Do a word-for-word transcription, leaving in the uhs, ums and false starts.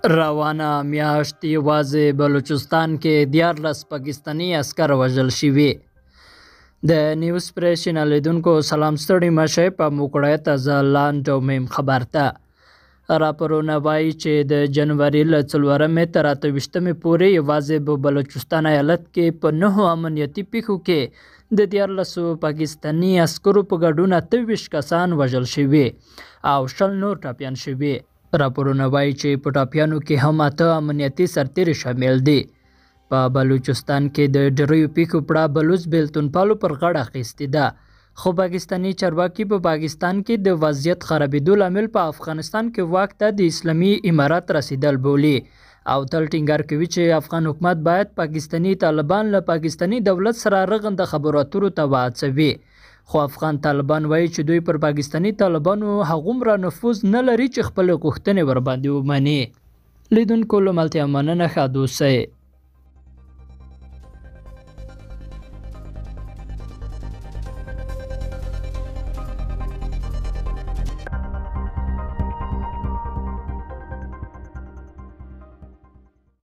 روانه میاشت یوازې بلوچستان کې دیارلس پاکستاني عسکر وژل شوي. د نیوز پریس چینل لیدونکو سلام ستړي مشئ په موقعیت از لاند او میم خبر ته راپورونه وایي چې د جنوري له څلورمې تر اته ویشتمې پورې یوازې په بلوچستان ایالت کې په نهو امنیتي پیښو کې د دیارلسو پاکستاني عسکرو په ګډون اته ویشت کسان وژل شوي او شل نور ټپیان شوي. راپورونه وایي چې په ټاپیانو کې هم اته امنیتي سرتیري شامل دي. په بلوچستان کې د ډیریو پیښو پړه بلوچ بیلتونپالو پر غاړه اخیستې ده، خو پاکستاني چارواکي په پاکستان کې د وضعیت خرابېدو لامل په افغانستان کې واک ته د اسلامي امارات رسیدل بولي او تل ټینګار کوي چې افغان حکومت باید پاکستاني طالبان له پاکستاني دولت سره رغنده خبرو اترو ته وهڅوي. خو افغان طالبان وایي چې دوی پر پاکستاني طالبانو هغومره نفوذ نه لري چې خپلې غوښتنې ورباندې ومني. لیدونکو له ملتیا مننه، ښه اوسئ.